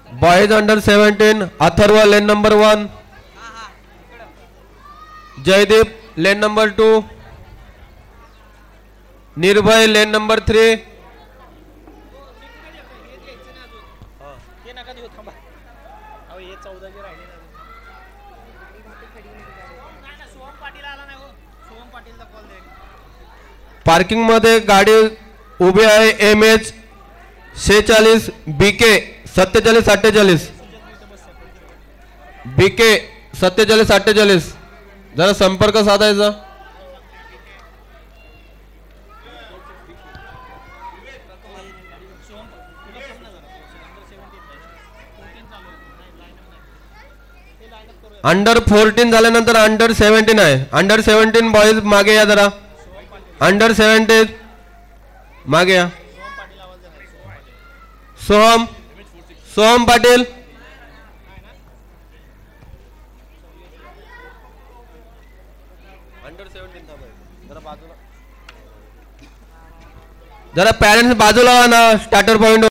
Boys under 17 Atharv lane number 1, Jaydeep lane number 2, Nirbhay lane number 3, parking मध्ये गाडी उभी आहे MH 46 BK 4748, BK 4748, जरा संपर्क साधायचा. अंडर 14 झाल्यानंतर अंडर 17 आहे. अंडर 17 बॉयज मागे या जरा. अंडर 17 मागे या. सोहम पाटील. जरा पॅरेंट्स बाजूला ना स्टार्टर पॉइंट.